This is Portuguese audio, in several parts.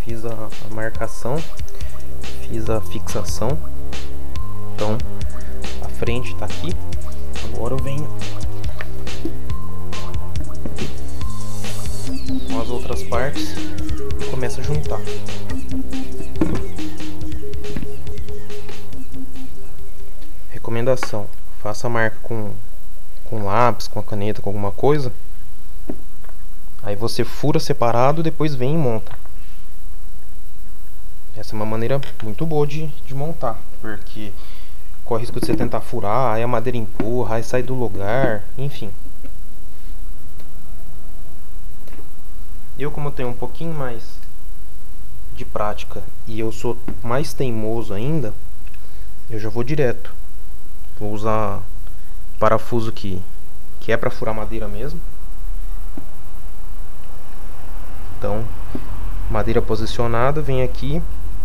fiz a marcação, fiz a fixação. Então a frente tá aqui. Agora eu venho com as outras partes e começo a juntar. Recomendação: faça a marca com lápis, com a caneta, com alguma coisa. Aí você fura separado, depois vem e monta. Essa é uma maneira muito boa de montar, porque corre o risco de você tentar furar, aí a madeira empurra, aí sai do lugar, enfim. Como eu tenho um pouquinho mais de prática e eu sou mais teimoso ainda, eu já vou direto. Vou usar parafuso que é para furar madeira mesmo. Então, madeira posicionada, vem aqui.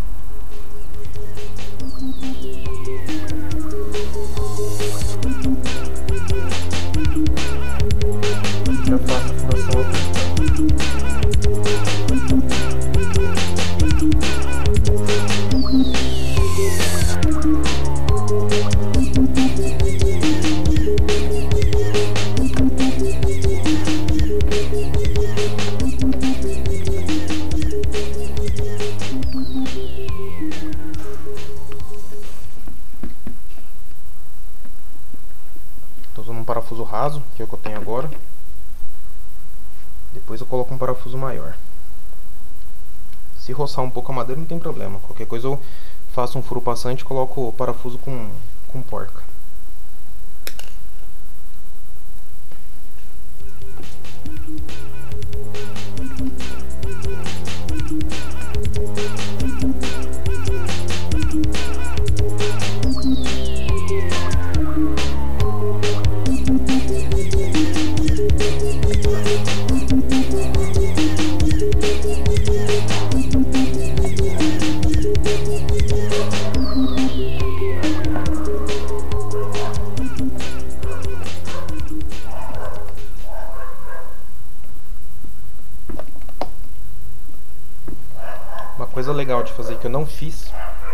Já faço a furação aqui. Estou usando um parafuso raso, que é o que eu tenho agora. Depois eu coloco um parafuso maior. Se roçar um pouco a madeira não tem problema. Qualquer coisa eu faço um furo passante e coloco o parafuso com porca. Uma coisa legal de fazer que eu não fiz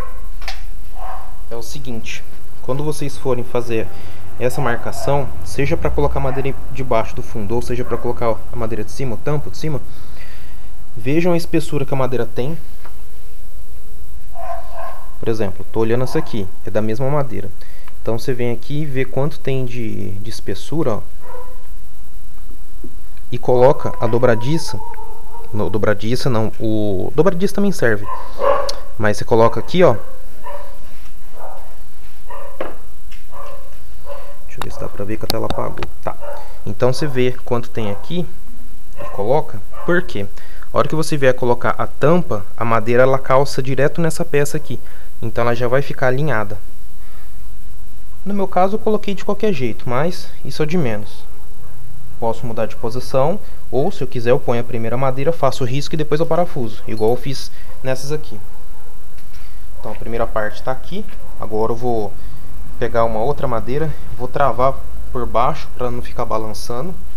é o seguinte: quando vocês forem fazer essa marcação, seja para colocar a madeira debaixo do fundo, ou seja para colocar a madeira de cima, o tampo de cima, vejam a espessura que a madeira tem. Por exemplo, estou olhando essa aqui, é da mesma madeira. Então você vem aqui e vê quanto tem de espessura, ó, e coloca a dobradiça. No dobradiça não, o dobradiça também serve, mas você coloca aqui, ó. Deixa eu ver se dá pra ver que a tela apagou. Tá. Então você vê quanto tem aqui e coloca. Por quê? A hora que você vier colocar a tampa, a madeira ela calça direto nessa peça aqui. Então ela já vai ficar alinhada. No meu caso eu coloquei de qualquer jeito, mas isso é de menos. Posso mudar de posição, ou se eu quiser eu ponho a primeira madeira, faço o risco e depois o parafuso, igual eu fiz nessas aqui. Então a primeira parte está aqui. Agora eu vou pegar uma outra madeira, vou travar por baixo para não ficar balançando.